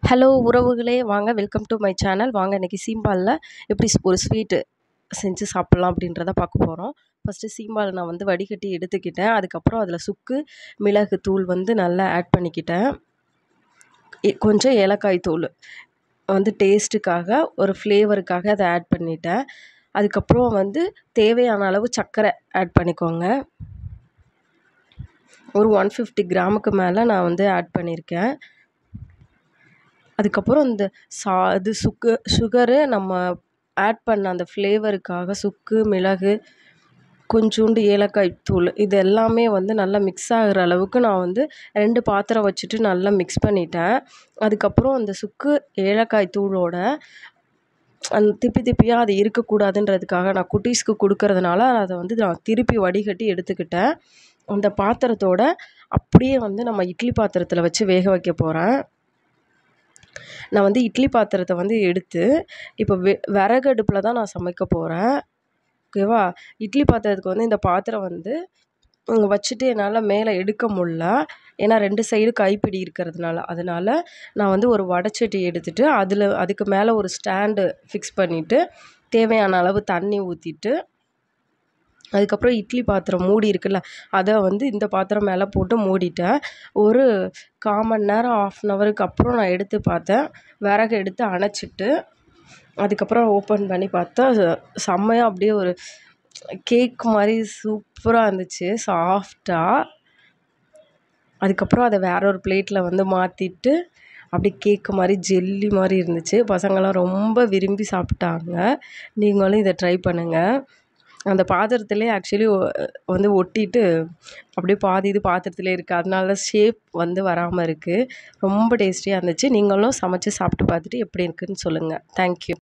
Hello உறவுகளே, வாங்க welcome to my channel. வாங்க இன்றைக்கி சீம்பாலில் எப்படி ஒரு ஸ்வீட்டு செஞ்சு சாப்பிட்லாம் அப்படின்றத பார்க்க போகிறோம். ஃபஸ்ட்டு சீம்பால் நான் வந்து வடிகட்டி எடுத்துக்கிட்டேன். அதுக்கப்புறம் அதில் சுக்கு மிளகு தூள் வந்து நல்லா ஆட் பண்ணிக்கிட்டேன். கொஞ்சம் ஏலக்காய் தூள் வந்து டேஸ்ட்டுக்காக ஒரு ஃப்ளேவருக்காக அதை ஆட் பண்ணிட்டேன். அதுக்கப்புறம் வந்து தேவையான அளவு சர்க்கரை ஆட் பண்ணிக்கோங்க. ஒரு 150 கிராமுக்கு மேலே நான் வந்து ஆட் பண்ணியிருக்கேன். அதுக்கப்புறம் இந்த இது சுகரு நம்ம ஆட் பண்ண அந்த ஃப்ளேவருக்காக சுக்கு மிளகு கொஞ்சோண்டு ஏலக்காய் தூள் இது எல்லாமே வந்து நல்லா மிக்ஸ் ஆகிற அளவுக்கு நான் வந்து 2 பாத்திரம் வச்சுட்டு நல்லா மிக்ஸ் பண்ணிட்டேன். அதுக்கப்புறம் அந்த சுக்கு ஏலக்காய் தூளோட அந்த திப்பியாக அது இருக்கக்கூடாதுன்றதுக்காக நான் குட்டீஸ்க்கு கொடுக்கறதுனால அதை வந்து நான் திருப்பி வடிகட்டி எடுத்துக்கிட்டேன். அந்த பாத்திரத்தோட அப்படியே வந்து நம்ம இட்லி பாத்திரத்தில் வச்சு வேக வைக்க போகிறேன். நான் வந்து இட்லி பாத்திரத்தை வந்து எடுத்து இப்போ விறகு அடுப்பில் தான் நான் சமைக்க போகிறேன். ஓகேவா? இட்லி பாத்திரத்துக்கு வந்து இந்த பாத்திரம் வந்து வச்சுட்டு என்னால் மேலே எடுக்க முடில. ஏன்னா 2 சைடு கைப்பிடி இருக்கிறதுனால. அதனால் நான் வந்து ஒரு வடைச்சட்டி எடுத்துகிட்டு அதுக்கு மேலே ஒரு ஸ்டாண்டு ஃபிக்ஸ் பண்ணிவிட்டு தேவையான அளவு தண்ணி ஊற்றிட்டு அதுக்கப்புறம் இட்லி பாத்திரம் மூடி இருக்குல்ல, அதை வந்து இந்த பாத்திரம் மேலே போட்டு மூடிட்டேன். ஒரு 1/4 மணி நேரம் 1/2 ஹவருக்கு அப்புறம் நான் எடுத்து பார்த்தேன். விறகு எடுத்து அணைச்சிட்டு அதுக்கப்புறம் ஓப்பன் பண்ணி பார்த்தா செம்மையாக அப்படியே ஒரு கேக் மாதிரி சூப்பராக இருந்துச்சு, சாஃப்டாக. அதுக்கப்புறம் அதை வேற ஒரு பிளேட்டில் வந்து மாற்றிட்டு அப்படி கேக்கு மாதிரி ஜெல்லி மாதிரி இருந்துச்சு. பசங்களாம் ரொம்ப விரும்பி சாப்பிட்டாங்க. நீங்களும் இதை ட்ரை பண்ணுங்கள். அந்த பாத்திரத்துலேயே ஆக்சுவலி வந்து ஒட்டிட்டு அப்படியே பாதி இது பாத்திரத்துலேயே இருக்குது. அதனால ஷேப் வந்து வராமல் இருக்குது. ரொம்ப டேஸ்டியாக இருந்துச்சு. நீங்களும் சமைச்சு சாப்பிட்டு பார்த்துட்டு எப்படி இருக்குதுன்னு சொல்லுங்கள். தேங்க்யூ.